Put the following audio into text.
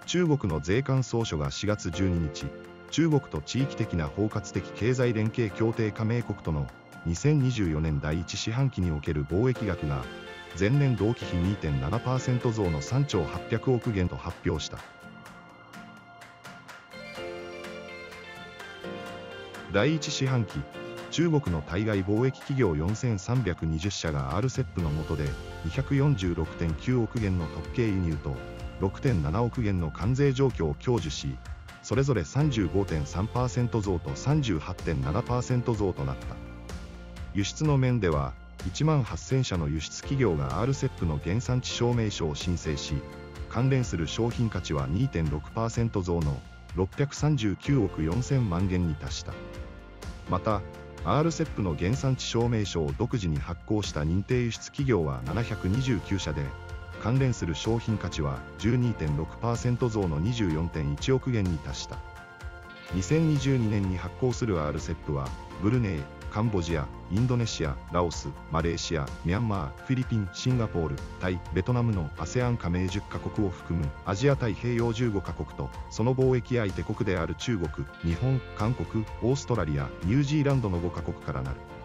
中国の税関総署が4月12日、中国と地域的な包括的経済連携協定加盟国との2024年第1四半期における貿易額が前年同期比 2.7% 増の3兆800億元と発表した。第1四半期、中国の対外貿易企業4320社が RCEP の下で246.9億元の特計輸入と 6.7 億元の関税状況を享受し、それぞれ 35.3% 増と 38.7% 増となった。輸出の面では、1万8000社の輸出企業が RCEP の原産地証明書を申請し、関連する商品価値は 2.6% 増の639億4000万元に達した。また、RCEP の原産地証明書を独自に発行した認定輸出企業は729社で、関連する商品価値は 12.6% 増の 24.1 億元に達した。2022年に発行する RCEP は、ブルネイ、カンボジア、インドネシア、ラオス、マレーシア、ミャンマー、フィリピン、シンガポール、タイ、ベトナムの ASEAN 加盟10カ国を含むアジア太平洋15カ国と、その貿易相手国である中国、日本、韓国、オーストラリア、ニュージーランドの5カ国からなる。